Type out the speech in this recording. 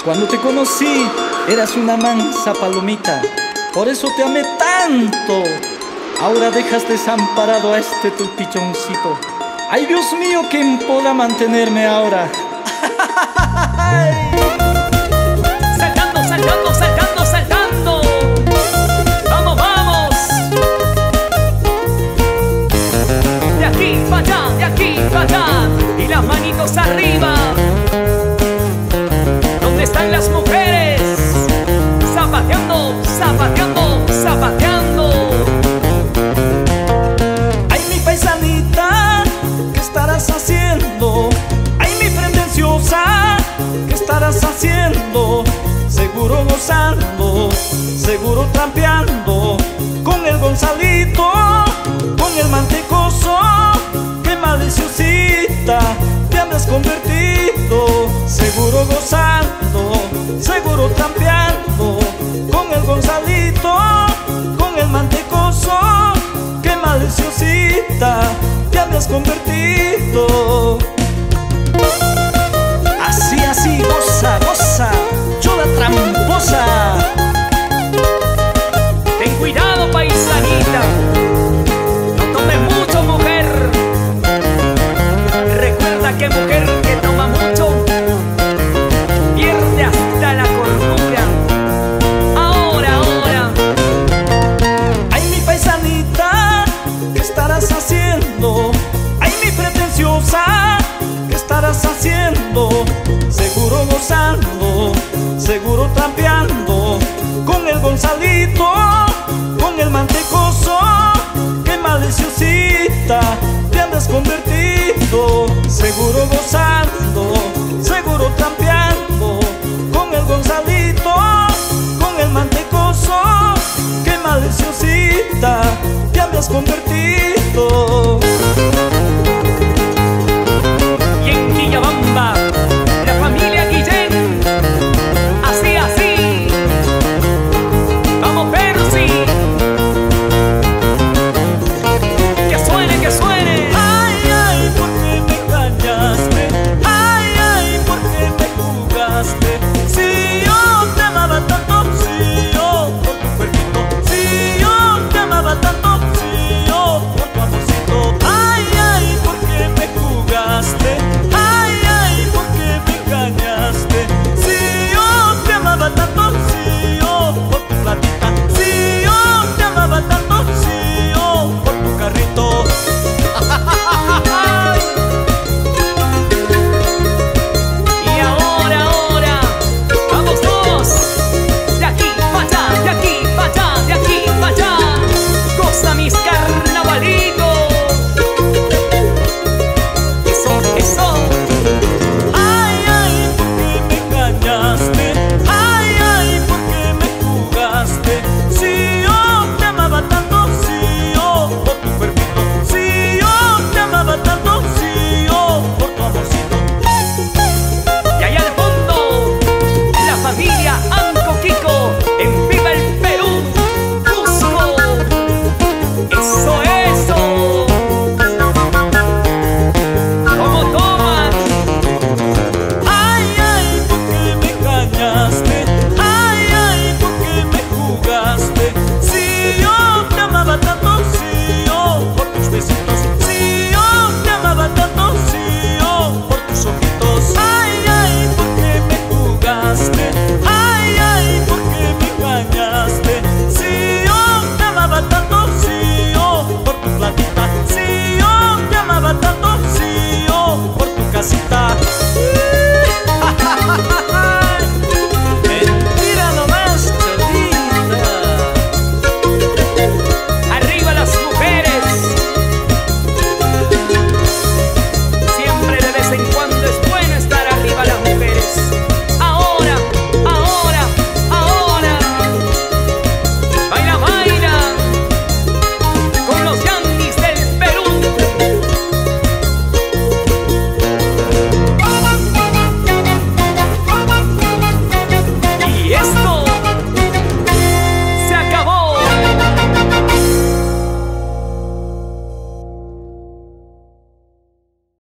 Cuando te conocí, eras una mansa palomita, por eso te amé tanto. Ahora dejas desamparado a este tu pichoncito. Ay, Dios mío, ¿quién podrá mantenerme ahora? Saltando, saltando, saltando, saltando. Vamos, vamos. De aquí para allá, de aquí para allá. Y las manitos arriba. ¿Dónde están las mujeres? Zapateando, zapateando, zapateando. Ay, mi paisanita, ¿qué estarás haciendo? Ay, mi pretenciosa, ¿qué estarás haciendo? Seguro gozando, seguro trampeando con el Gonzalito, con el mantecoso. Qué maliciosita te habrás convertido. Seguro gozando, seguro trampeando con el Gonzalito, con el mantecoso. Qué maliciosita te habrás convertido. Así, así, goza, goza, chola tramposa. Ten cuidado, paisanita. No tomes mucho, mujer. Recuerda que mujer que toma mucho pierde hasta la cordura. Ahora, ahora. Ay, mi paisanita, ¿qué estarás haciendo? Ay, mi pretenciosa, ¿qué estarás haciendo? Seguro gozando, seguro trampeando con el Gonzalito, con el mantecoso. Qué maliciosita te habrás convertido. Seguro gozando, seguro trampeando con el Gonzalito, con el mantecoso. Qué maliciosita te habrás convertido. Y en Quillabamba, la familia Guillén. Así, así. Vamos, Percy. Que suene, que suene. Ay, ay, ¿por qué me engañaste? Ay, ay, ¿por qué me jugaste? Si yo te amaba tanto, si yo por tu cuerpito, si yo te amaba tanto, si yo por tu amorcito. Ay, ay, ¿por qué me jugaste? Ay, ay, ¿por qué me engañaste? Si yo te amaba tanto, si yo por tu platita, si yo te amaba tanto, si yo por tu carrito. Y ahora, ahora, vamos todos. De aquí para allá, de aquí para allá, de aquí para allá. Goza mis carnavalitos. Eso, eso. Ay, ay, ¿por qué me engañaste? Ay, ay, ¿por qué me jugaste? Si yo te amaba tanto, si yo por tu cuerpito, si yo te amaba tanto, si yo por tu amorcito. Y allá al fondo, la familia Anco Kiko, en Viva el Perú, Cusco. Eso, eso. ¿Cómo toman? Ay, ay, ¿por qué me engañaste? Ay, ay, ¿por qué me jugaste? Si yo te amaba tanto,